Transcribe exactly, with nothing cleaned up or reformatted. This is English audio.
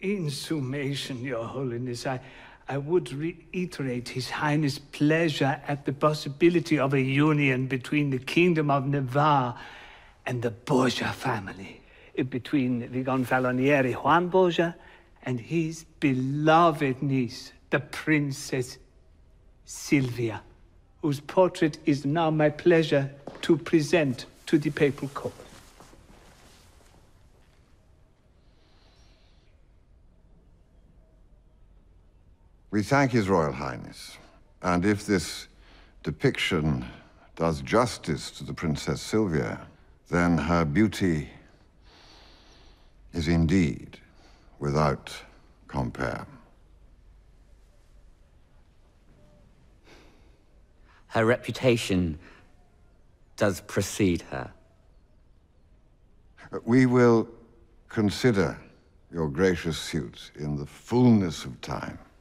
In summation, Your Holiness, I, I would reiterate His Highness' pleasure at the possibility of a union between the Kingdom of Navarre and the Borgia family, between the Gonfaloniere Juan Borgia and his beloved niece, the Princess Silvia, whose portrait is now my pleasure to present to the papal court. We thank His Royal Highness, and if this depiction does justice to the Princess Silvia, then her beauty is indeed without compare. Her reputation does precede her. We will consider your gracious suit in the fullness of time.